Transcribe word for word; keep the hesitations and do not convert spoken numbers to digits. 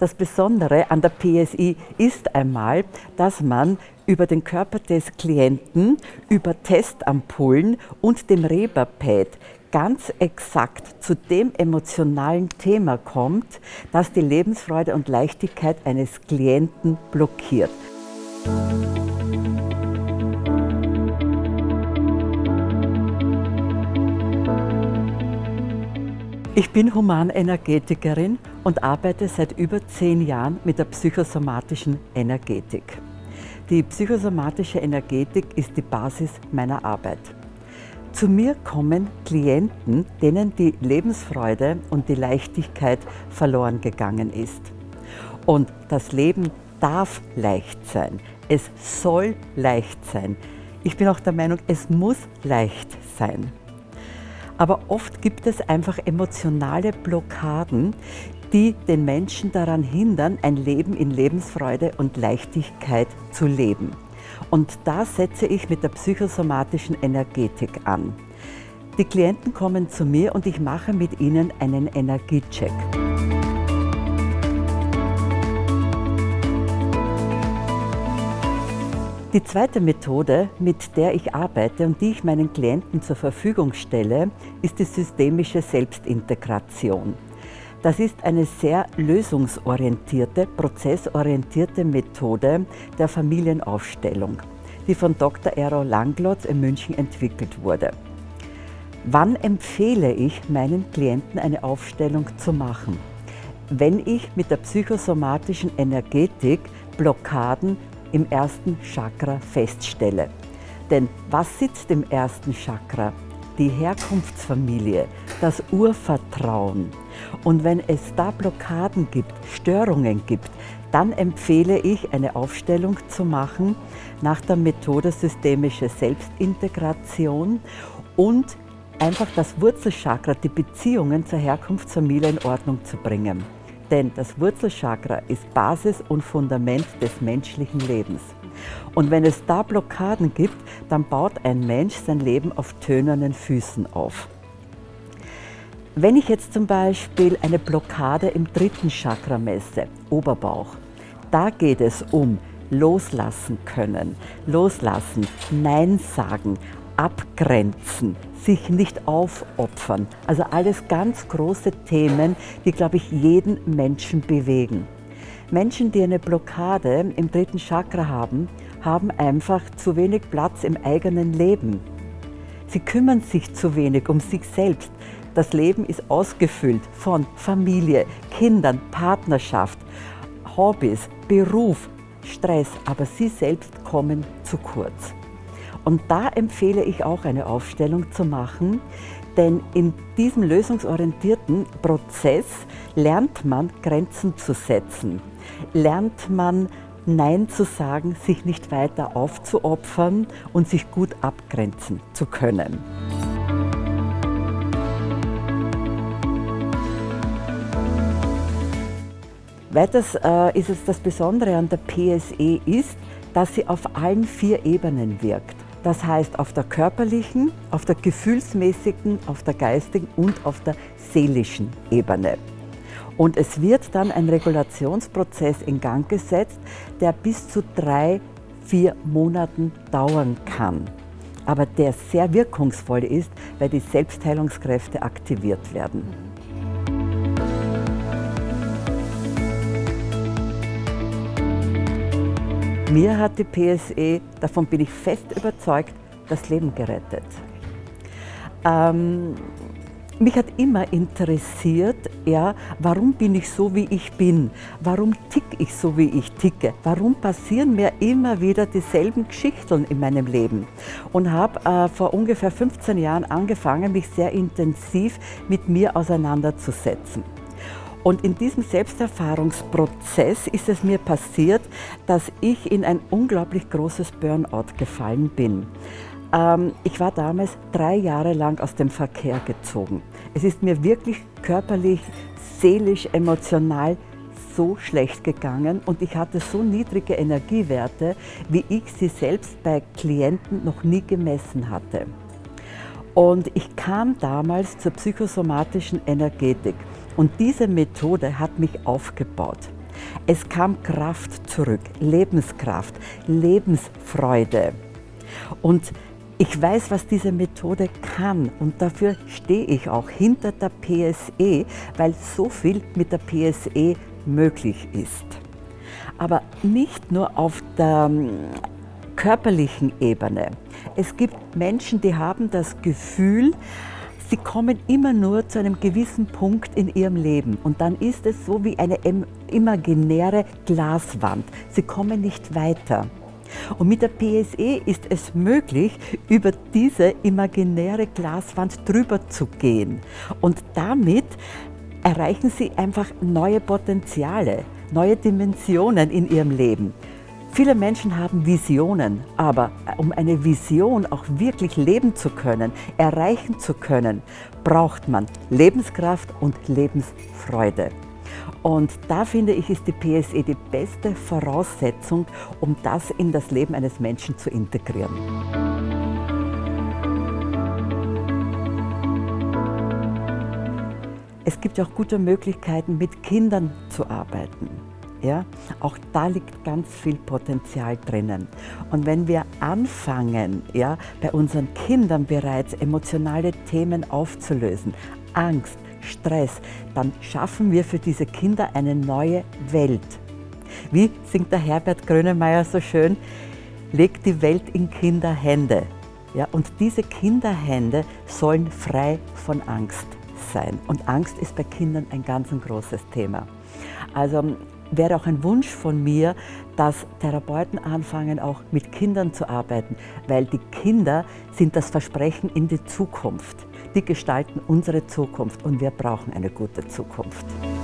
Das Besondere an der P S I ist einmal, dass man über den Körper des Klienten, über Testampullen und dem Reberpad ganz exakt zu dem emotionalen Thema kommt, das die Lebensfreude und Leichtigkeit eines Klienten blockiert. Ich bin Humanenergetikerin und arbeite seit über zehn Jahren mit der psychosomatischen Energetik. Die psychosomatische Energetik ist die Basis meiner Arbeit. Zu mir kommen Klienten, denen die Lebensfreude und die Leichtigkeit verloren gegangen ist. Und das Leben darf leicht sein. Es soll leicht sein. Ich bin auch der Meinung, es muss leicht sein. Aber oft gibt es einfach emotionale Blockaden, die den Menschen daran hindern, ein Leben in Lebensfreude und Leichtigkeit zu leben. Und da setze ich mit der psychosomatischen Energetik an. Die Klienten kommen zu mir und ich mache mit ihnen einen Energiecheck. Die zweite Methode, mit der ich arbeite und die ich meinen Klienten zur Verfügung stelle, ist die systemische Selbstintegration. Das ist eine sehr lösungsorientierte, prozessorientierte Methode der Familienaufstellung, die von Doktor Errol Langlotz in München entwickelt wurde. Wann empfehle ich meinen Klienten eine Aufstellung zu machen? Wenn ich mit der psychosomatischen Energetik Blockaden im ersten Chakra feststelle. Denn was sitzt im ersten Chakra? Die Herkunftsfamilie, das Urvertrauen. Und wenn es da Blockaden gibt, Störungen gibt, dann empfehle ich, eine Aufstellung zu machen nach der Methode systemische Selbstintegration und einfach das Wurzelchakra, die Beziehungen zur Herkunftsfamilie in Ordnung zu bringen. Denn das Wurzelchakra ist Basis und Fundament des menschlichen Lebens. Und wenn es da Blockaden gibt, dann baut ein Mensch sein Leben auf tönernen Füßen auf. Wenn ich jetzt zum Beispiel eine Blockade im dritten Chakra messe, Oberbauch, da geht es um loslassen können, loslassen, Nein sagen, abgrenzen, sich nicht aufopfern. Also alles ganz große Themen, die, glaube ich, jeden Menschen bewegen. Menschen, die eine Blockade im dritten Chakra haben, haben einfach zu wenig Platz im eigenen Leben. Sie kümmern sich zu wenig um sich selbst. Das Leben ist ausgefüllt von Familie, Kindern, Partnerschaft, Hobbys, Beruf, Stress, aber sie selbst kommen zu kurz. Und da empfehle ich auch, eine Aufstellung zu machen, denn in diesem lösungsorientierten Prozess lernt man, Grenzen zu setzen, lernt man, Nein zu sagen, sich nicht weiter aufzuopfern und sich gut abgrenzen zu können. Weiters äh, ist es das Besondere an der P S E ist, dass sie auf allen vier Ebenen wirkt. Das heißt auf der körperlichen, auf der gefühlsmäßigen, auf der geistigen und auf der seelischen Ebene. Und es wird dann ein Regulationsprozess in Gang gesetzt, der bis zu drei, vier Monaten dauern kann. Aber der sehr wirkungsvoll ist, weil die Selbstheilungskräfte aktiviert werden. Mir hat die P S E, davon bin ich fest überzeugt, das Leben gerettet. Ähm, mich hat immer interessiert, ja, warum bin ich so, wie ich bin? Warum ticke ich so, wie ich ticke? Warum passieren mir immer wieder dieselben Geschichten in meinem Leben? Und habe äh, vor ungefähr fünfzehn Jahren angefangen, mich sehr intensiv mit mir auseinanderzusetzen. Und in diesem Selbsterfahrungsprozess ist es mir passiert, dass ich in ein unglaublich großes Burnout gefallen bin. Ähm, ich war damals drei Jahre lang aus dem Verkehr gezogen. Es ist mir wirklich körperlich, seelisch, emotional so schlecht gegangen und ich hatte so niedrige Energiewerte, wie ich sie selbst bei Klienten noch nie gemessen hatte. Und ich kam damals zur psychosomatischen Energetik. Und diese Methode hat mich aufgebaut. Es kam Kraft zurück, Lebenskraft, Lebensfreude. Und ich weiß, was diese Methode kann, und dafür stehe ich auch hinter der P S E, weil so viel mit der P S E möglich ist. Aber nicht nur auf der körperlichen Ebene. Es gibt Menschen, die haben das Gefühl, sie kommen immer nur zu einem gewissen Punkt in ihrem Leben, und dann ist es so wie eine imaginäre Glaswand. Sie kommen nicht weiter. Und mit der P S E ist es möglich, über diese imaginäre Glaswand drüber zu gehen. Und damit erreichen Sie einfach neue Potenziale, neue Dimensionen in Ihrem Leben. Viele Menschen haben Visionen, aber um eine Vision auch wirklich leben zu können, erreichen zu können, braucht man Lebenskraft und Lebensfreude. Und da finde ich, ist die P S E die beste Voraussetzung, um das in das Leben eines Menschen zu integrieren. Es gibt auch gute Möglichkeiten, mit Kindern zu arbeiten. Ja, auch da liegt ganz viel Potenzial drinnen. Und wenn wir anfangen, ja, bei unseren Kindern bereits emotionale Themen aufzulösen, Angst, Stress, dann schaffen wir für diese Kinder eine neue Welt. Wie singt der Herbert Grönemeyer so schön? Legt die Welt in Kinderhände. Ja, und diese Kinderhände sollen frei von Angst sein. Und Angst ist bei Kindern ein ganz ein großes Thema. Also wäre auch ein Wunsch von mir, dass Therapeuten anfangen, auch mit Kindern zu arbeiten, weil die Kinder sind das Versprechen in die Zukunft. Die gestalten unsere Zukunft, und wir brauchen eine gute Zukunft.